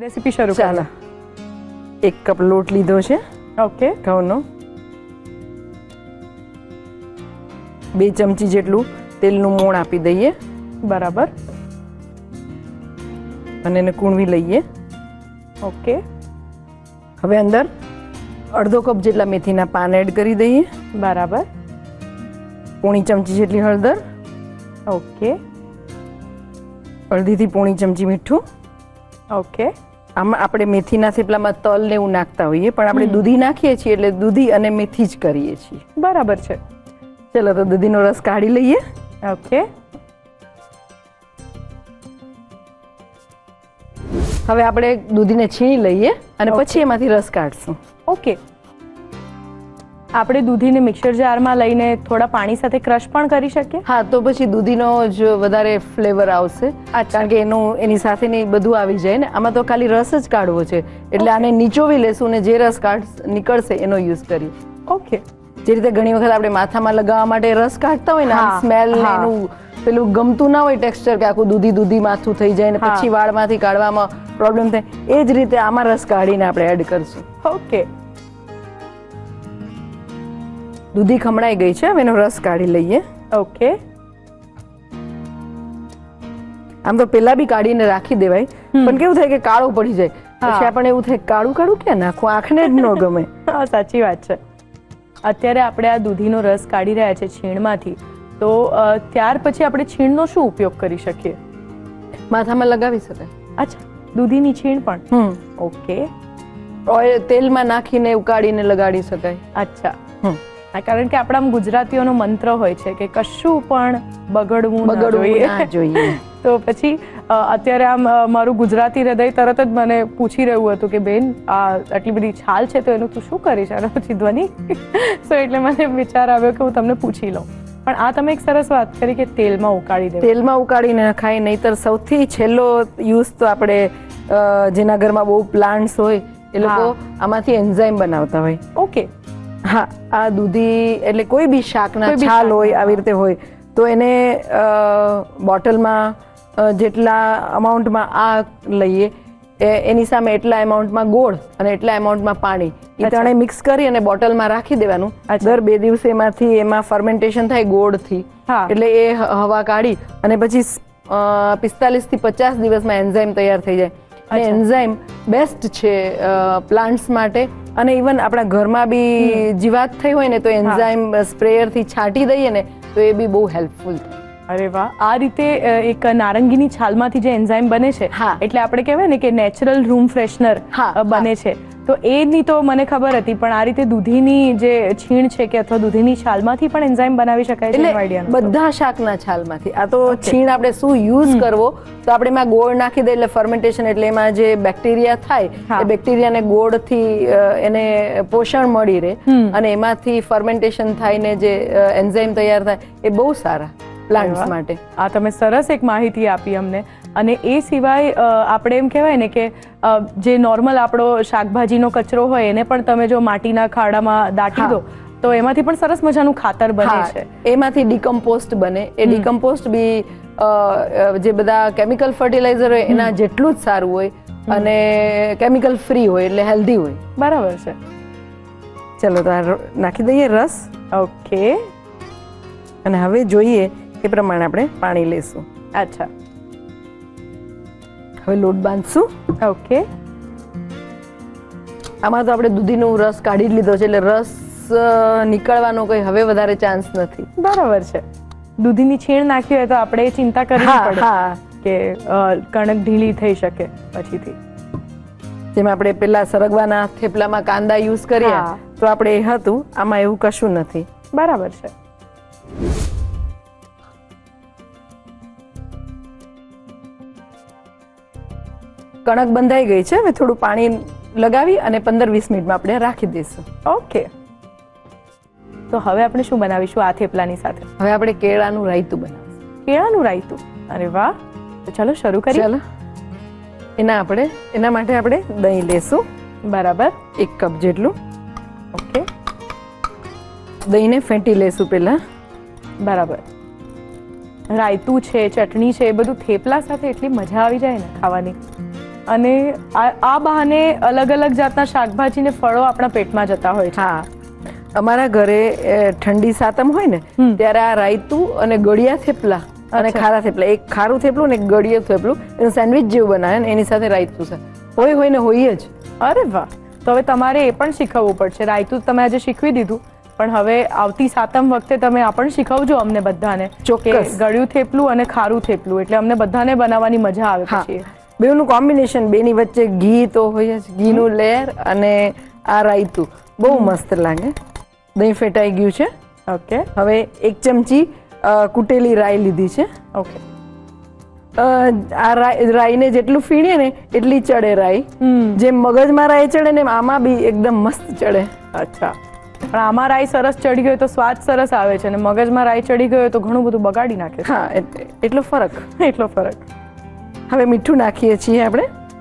Recipe શરૂ ચાલો 1 cup લોટ લીધો છે ઓકે ઘઉંનો 2 ચમચી જેટલું તેલનું મોણ આપી દઈએ બરાબર અને એને કૂણવી લઈએ ઓકે હવે અંદર અડધો કપ જેટલા મેથીના પાન એડ કરી દઈએ બરાબર પોણી ચમચી જેટલી હળદર ઓકે અડધીથી પોણી ચમચી મીઠું ઓકે આમાં આપણે મેથીના થેપલામાં તલ ને એવું નાખતા હોઈએ પણ આપણે દૂધી નાખીએ છીએ એટલે દૂધી અને મેથી જ કરીએ છીએ બરાબર છે ચલો તો દૂધીનો રસ કાઢી લઈએ ઓકે હવે આપણે દૂધીને છીણી લઈએ અને પછી એમાંથી રસ કાઢશું ઓકે આપણે દૂધીને મિક્સર જારમાં લઈને થોડા પાણી સાથે ક્રશ પણ કરી શકીએ હા તો પછી દૂધીનો જ વધારે ફ્લેવર આવશે કારણ કે એની સાથેની બધું આવી જાય ને આમાં તો ખાલી રસ જ કાઢવો છે એટલે આને નીચોવી લેશું ને જે રસ નીકળશે એનો યુઝ કરીએ ઓકે જે રીતે ઘણી વખત આપણે માથામાં લગાવવા માટે રસ કાઢતા હોય ને સ્મેલ એનું પેલું ગમતું ના હોય ટેક્સચર કે આખું દૂધી માથું થઈ જાય ને પછી વાળમાંથી કાઢવામાં પ્રોબ્લેમ થાય એ જ રીતે આમાં રસ કાઢીને આપણે એડ કરશું ઓકે દૂધી ખમણાઈ ગઈ છે હવે એનો રસ કાઢી લઈએ ઓકે આમ તો પેલા બી કાઢીને રાખી દેવાય પણ કેવું થાય કે કાળું પડી જાય પછી આપણને એવું થાય કાળું ક્યાં નાખું આંખને જ ન ગમે સાચી વાત છે અત્યારે આપણે આ દૂધીનો રસ કાઢી રહ્યા છે છીણમાંથી તો ત્યાર પછી આપણે છીણનો શું ઉપયોગ કરી શકીએ માથામાં લગાવી શકાય અચ્છા દૂધીની છીણ પણ ઓકે ઓઇલ તેલમાં નાખીને ઉકાળીને લગાડી શકાય અચ્છા કારણ કે આપણા ગુજરાતીઓનો મંત્ર હોય છે કે કશું પણ બગડવું ના જોઈએ તો પછી અત્યારે આમ મારું ગુજરાતી હૃદય તરત જ મને પૂછી રહ્યું હતું કે બેન આ આટલી બધી છાલ છે તો એનું તું શું કરીશ અને પછી ધ્વનિ સો એટલે મને વિચાર આવ્યો કે હું તમને પૂછી લઉં પણ આ તમે એક સરસ વાત કરી કે તેલમાં ઉકાળી દે તેલમાં ઉકાળીને ખાય નહીતર સૌથી છેલ્લો યુઝ તો આપણે જેના ઘરમાં બહુ પ્લાન્ટ્સ હોય એ લોકો આમાંથી એન્ઝાઇમ બનાવતા હોય ઓકે હા આ દૂધી એટલે કોઈ બી શાકના છાલ હોય આવી રીતે હોય તો એને બોટલમાં જેટલા અમાઉન્ટમાં આ લઈએ એની સામે એટલા એમાઉન્ટમાં ગોળ અને એટલા એમાઉન્ટમાં પાણી એ ત્રણે મિક્સ કરી અને બોટલમાં રાખી દેવાનું દર 2 દિવસે એમાં ફર્મેન્ટેશન થાય ગોળથી એટલે એ હવા કાઢી અને પછી 45 થી 50 દિવસમાં એન્ઝાઇમ તૈયાર થઈ જાય અને એન્ઝાઇમ બેસ્ટ છે પ્લાન્ટ્સ માટે અને ઇવન આપણા ઘરમાં બી જીવાત થઈ હોય ને તો એન્ઝાઇમ સ્પ્રેયરથી છાંટી દઈએ ને તો એ બી બહુ હેલ્પફુલ થાય અરે વાહ આ રીતે એક નારંગીની છાલમાંથી જે એન્ઝાઇમ બને છે એટલે આપણે કહેવાય ને કે નેચરલ રૂમ ફ્રેશનર બને છે તો એની તો મને ખબર હતી પણ આ રીતે દૂધીની જે છીણ છે કે અથવા દૂધીની છાલમાંથી પણ એન્ઝાઇમ બનાવી શકાય છે આઈડિયા બધા શાકના છાલમાંથી આ તો છીણ આપણે શું યુઝ કરવો તો આપણે એમાં ગોળ નાખી દઈએ એટલે ફર્મેન્ટેશન એટલે એમાં જે બેક્ટેરિયા થાય એ બેક્ટેરિયાને ગોળથી એને પોષણ મળી રહે અને એમાંથી ફર્મેન્ટેશન થઈને જે એન્ઝાઇમ તૈયાર થાય એ બહુ સારા પ્લાન્ટ્સ માટે આ તમે સરસ એક માહિતી આપી અમને અને એ સિવાય આપણે એમ કહેવાય ને કે જે નોર્મલ આપણો શાકભાજીનો કચરો હોય એને પણ તમે જો માટીના ખાડામાં દાટી દો તો એમાંથી પણ સરસ મજાનું ખાતર બને છે એમાંથી ડિકમ્પોસ્ટ બને એ ડિકમ્પોસ્ટ બી જે બધા કેમિકલ ફર્ટિલાઇઝર હોય એના જેટલું જ સારું હોય અને કેમિકલ ફ્રી હોય એટલે હેલ્ધી હોય બરાબર છે ચલો તો આ નાખી દઈએ રસ ઓકે અને હવે જોઈએ એ પ્રમાણે આપણે પાણી લેશું અચ્છા હવે લોટ બાંધશું ઓકે આમાં તો આપણે દૂધીનો રસ કાઢી જ લીધો છે એટલે રસ નીકળવાનો કોઈ હવે વધારે ચાન્સ નથી બરાબર છે દૂધીની છીણ નાખી હોય તો આપણે ચિંતા કરવી પડે કે કણક ઢીલી થઈ શકે પછીથી જેમ આપણે પેલા સરગવાના થેપલામાં કાંદા યુઝ કરીએ તો આપણે એ હતું આમાં એવું કશું નથી બરાબર છે કણક બંધાઈ ગઈ છે હવે થોડું પાણી લગાવી અને 15-20 મિનિટમાં આપણે રાખી દઈશું ઓકે તો હવે આપણે શું બનાવીશું આ થેપલાની સાથે હવે આપણે કેળાનું રાયતું બનાવીશું કેળાનું રાયતું અરે વાહ તો ચાલો શરૂ કરીએ ચાલો એના માટે આપણે દહીં લેશું બરાબર 1 કપ જેટલું ઓકે દહીંને ફેંટી લેશું પહેલા બરાબર રાયતું છે ચટણી છે એ બધું થેપલા સાથે એટલી મજા આવી જાય ને ખાવાની અને આ બહાને અલગ અલગ જાતના શાકભાજી ને ફળો આપણા પેટમાં જતા હોય છે. હા, અમારા ઘરે ઠંડી સાતમ હોય ને ત્યારે આ રાયતું અને ગળિયા થેપલા અને ખારા થેપલા, એક ખારું થેપલું ને એક ગળિયું થેપલું, એનું સેન્ડવિચ જેવું બનાવે ને એની સાથે રાયતું છે. હોય ને હોય જ. અરે વાહ! તો હવે તમારે એ પણ શીખવવું પડશે. રાયતું તમે આજે શીખવી દીધું, પણ હવે આવતી સાતમ વખતે તમે આ પણ શીખવજો અમને બધાને. ચોક્કસ. ગળ્યું થેપલું અને ખારું થેપલું, એટલે અમને બધાને બનાવવાની મજા આવે પછી. બેનું કોમ્બિનેશન, બેની વચ્ચે ઘી તો હોય જ, ઘીનું લેયર અને આ રાયતું બહુ મસ્ત લાગે. દહીં ફેટાઈ ગયું છે. ઓકે. હવે 1 ચમચી કૂટેલી રાઈ લીધી છે. ઓકે. આ રાઈને જેટલું ફીણીએ ને એટલી ચડે રાઈ. જેમ મગજમાં રાઈ ચડે ને આમાં બી એકદમ મસ્ત ચડે. અચ્છા. પણ આમાં રાઈ સરસ ચડી ગયો તો સ્વાદ સરસ આવે છે, અને મગજમાં રાઈ ચડી ગયો તો ઘણું બધું બગાડી નાખે છે. હા, એટલો ફરક. એટલો ફરક. હવે મીઠું નાખીએ છીએ આપણે.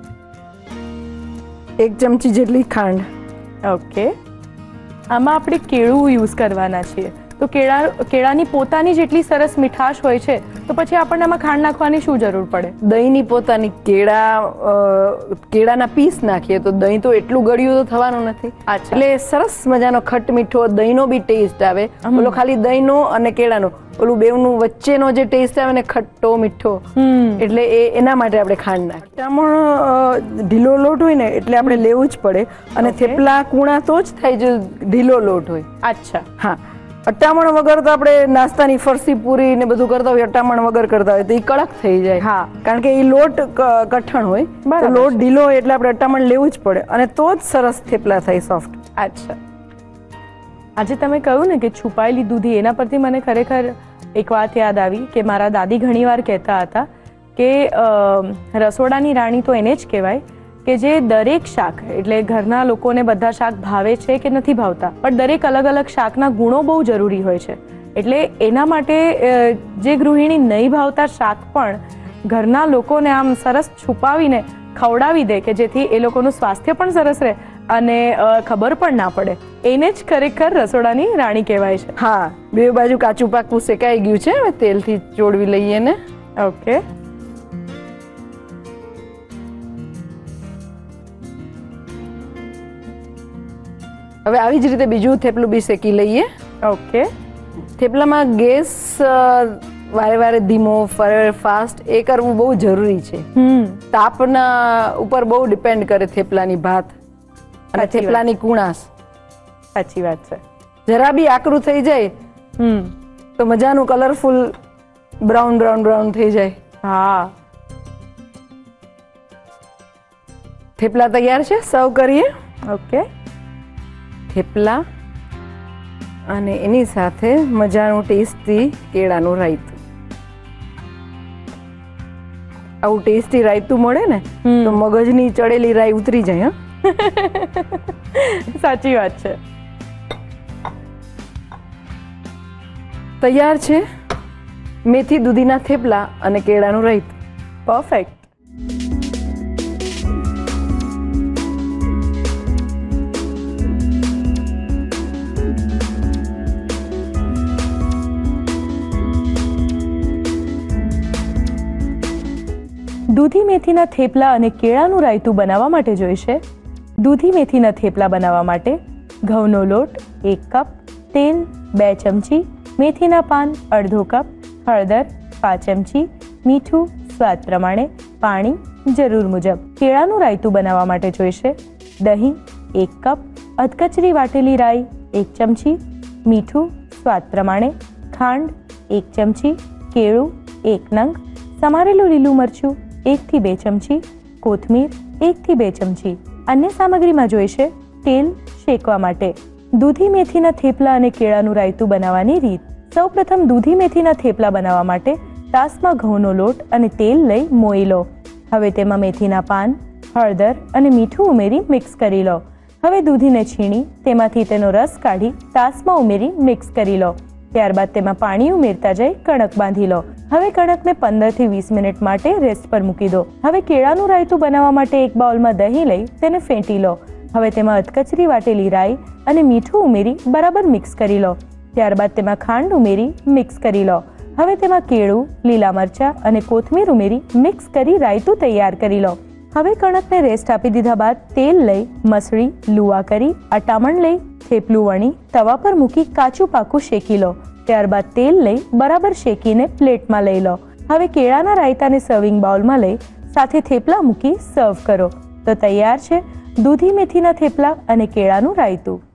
1 ચમચી જેટલી ખાંડ. ઓકે. આમાં આપણે કેળું યુઝ કરવાના છીએ, તો કેળાની પોતાની જેટલી સરસ મીઠાશ હોય છે, તો પછી આપણને આમાં ખાંડ નાખવાની શું જરૂર પડે? દહીંની પોતાની, કેળાના પીસ નાખીએ તો દહીં તો એટલું ગળ્યું તો થવાનું નથી. એટલે સરસ મજાનો ખટ મીઠો દહીંનો બી ટેસ્ટ આવે. ઓલો ખાલી દહીંનો અને કેળાનો, ઓલું બેવનું વચ્ચેનો જે ટેસ્ટ આવે ને ખટ્ટો મીઠો, એટલે એના માટે આપણે ખાંડ નાખીએ. અટામણ ઢીલો લોટ હોય ને એટલે આપણે લેવું જ પડે, અને થેપલા કૂણા તો જ થાય જો ઢીલો લોટ હોય. અચ્છા. હા, અટામણ વગર તો આપણે નાસ્તાની ફરસી પૂરી ને બધું કરતા હોય, અટામણ વગર કરતા હોય તો એ કડક થઈ જાય. હા, કારણ કે એ લોટ કઠણ હોય, તો લોટ ઢીલો હોય એટલે આપણે અટામણ લેવું જ પડે, અને તો જ સરસ થેપલા થાય સોફ્ટ. અચ્છા. આજે તમે કહ્યું ને કે છુપાયેલી દૂધી, એના પરથી મને ખરેખર એક વાત યાદ આવી કે મારા દાદી ઘણીવાર કહેતા હતા કે રસોડાની રાણી તો એને જ કહેવાય કે જે દરેક શાક, એટલે ઘરના લોકોને બધા શાક ભાવે છે કે નથી ભાવતા, પણ દરેક અલગ અલગ શાકના ગુણો બહુ જરૂરી હોય છે. એટલે એના માટે જે ગૃહિણી નહીં ભાવતા શાક પણ ઘરના લોકોને આમ સરસ છુપાવીને ખવડાવી દે કે જેથી એ લોકોનું સ્વાસ્થ્ય પણ સરસ રહે અને ખબર પણ ના પડે, એને જ ખરેખર રસોડાની રાણી કહેવાય છે. હા, બે બાજુ કાચું પાકું શેકાઈ ગયું છે. હવે તેલથી ચોળવી લઈએ ને. ઓકે. હવે આવી જ રીતે બીજું થેપલું બી શેકી લઈએ. ઓકે. થેપલામાં ગેસ વારે વારે ધીમો, વારે ફાસ્ટ એ કરવું બહુ જરૂરી છે. તાપના ઉપર બહુ ડિપેન્ડ કરે થેપલાની ભાત અને થેપલાની કુણાસ. સાચી વાત છે. જરા બી આકરું થઈ જાય તો મજાનું કલરફુલ બ્રાઉન બ્રાઉન બ્રાઉન થઈ જાય. હા. થેપલા તૈયાર છે, સર્વ કરીએ. ઓકે. થેપલા અને એની સાથે મજાનું ટેસ્ટી કેળાનું રાયતું. આવું ટેસ્ટી રાયતું મળે ને તો મગજની ચડેલી રાઈ ઉતરી જાય. સાચી વાત છે. તૈયાર છે મેથી દૂધીના થેપલા અને કેળાનું રાયતું. પરફેક્ટ. દૂધી મેથીના થેપલા અને કેળાનું રાયતું બનાવવા માટે જોઈશે દૂધી મેથીના થેપલા બનાવવા માટે ઘઉંનો લોટ 1 કપ, તેલ 2 ચમચી, મેથીના પાન અડધો કપ, હળદર 5 ચમચી, મીઠું સ્વાદ પ્રમાણે, પાણી જરૂર મુજબ. કેળાનું રાયતું બનાવવા માટે જોઈશે દહીં 1 કપ, અધકચરી વાટેલી રાઈ 1 ચમચી, મીઠું સ્વાદ પ્રમાણે, ખાંડ 1 ચમચી, કેળું 1 નંગ, સમારેલું લીલું મરચું 1 થી 2 ચમચી, કોથમીર 1 થી 2 ચમચી. અન્ય સામગ્રીમાં જોઈશે તેલ શેકવા માટે. દૂધી મેથીના થેપલા અને કેળાનું રાયતું બનાવવાની રીત. સૌપ્રથમ દૂધી મેથીના થેપલા બનાવવા માટે તાસમાં ઘઉંનો લોટ અને તેલ લઈ મોઈ લો. હવે તેમાં મેથીના પાન, હળદર અને મીઠું ઉમેરી મિક્સ કરી લો. હવે દૂધીને છીણી તેમાંથી તેનો રસ કાઢી તાસમાં ઉમેરી મિક્સ કરી લો. ત્યારબાદ તેમાં પાણી ઉમેરતા જઈ કણક બાંધી લો. હવે કણકને 15 થી 20 મિનિટ માટે રેસ્ટ પર મૂકી દો. હવે કેળાનું રાયતું બનાવવા માટે એક બાઉલમાં દહીં લઈ તેને ફેંટી લો. હવે તેમાં અધકચરી વાટેલી રાઈ અને મીઠું ઉમેરી બરાબર મિક્સ કરી લો. ત્યારબાદ તેમાં ખાંડ ઉમેરી મિક્સ કરી લો. હવે તેમાં કેળું, લીલા મરચાં અને કોથમીર ઉમેરી મિક્સ કરી રાયતું તૈયાર કરી લો. હવે કણકને રેસ્ટ આપી દીધા બાદ તેલ લઈ મસળી લુવા કરી અટામણ લઈ થેપલું વણી તવા પર મૂકી કાચું પાકું શેકી લો. ત્યારબાદ તેલ લઈ બરાબર શેકીને પ્લેટમાં લઈ લો. હવે કેળાના રાયતાને સર્વિંગ બાઉલમાં લઈ સાથે થેપલા મૂકી સર્વ કરો તો તૈયાર છે દૂધી મેથીના થેપલા અને કેળાનું રાયતું.